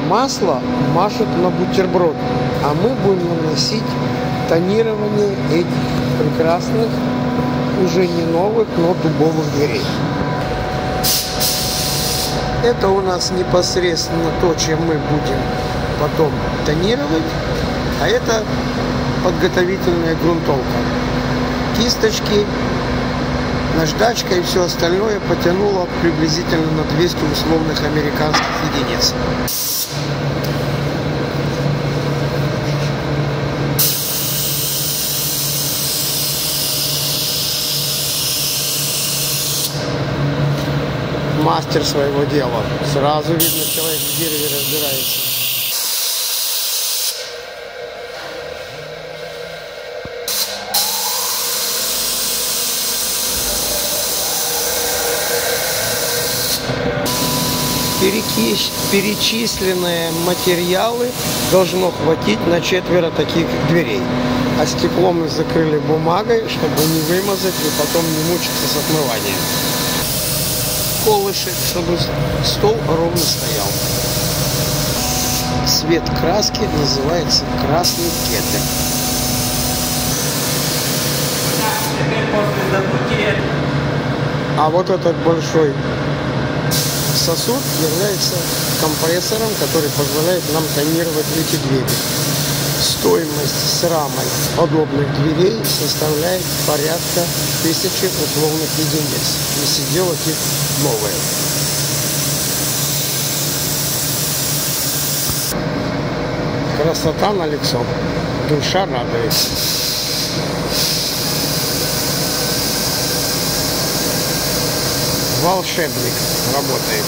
масло мажут на бутерброд, а мы будем наносить тонирование этих прекрасных, уже не новых, но дубовых дверей. Это у нас непосредственно то, чем мы будем потом тонировать, а это подготовительная грунтовка. Кисточки, наждачка и все остальное потянуло приблизительно на 200 условных американских единиц. Мастер своего дела. Сразу видно, человек в дереве разбирается. Перечисленные материалы должно хватить на 4 таких дверей. А стекло мы закрыли бумагой, чтобы не вымазать и потом не мучиться с отмыванием. Колышек, чтобы стол ровно стоял. Цвет краски называется красный кедр. А вот этот большой сосуд является компрессором, который позволяет нам тонировать эти двери. Стоимость с рамой подобных дверей составляет порядка 1000 условных единиц, если делать их новые. Красота на лицо, душа радуется. Волшебник работает.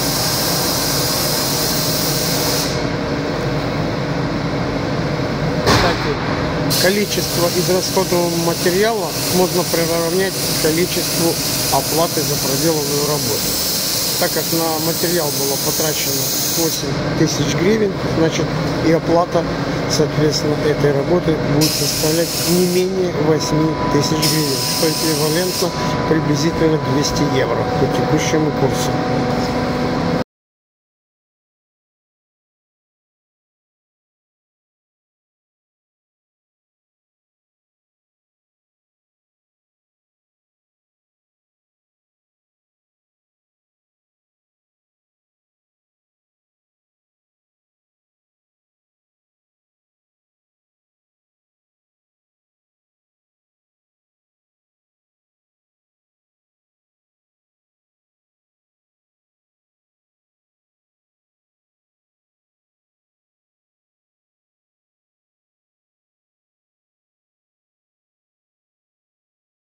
Количество израсходованного материала можно приравнять к количеству оплаты за проделанную работу. Так как на материал было потрачено 8000 гривен, значит и оплата, соответственно, этой работы будет составлять не менее 8000 гривен, что эквивалентно приблизительно 200 евро по текущему курсу.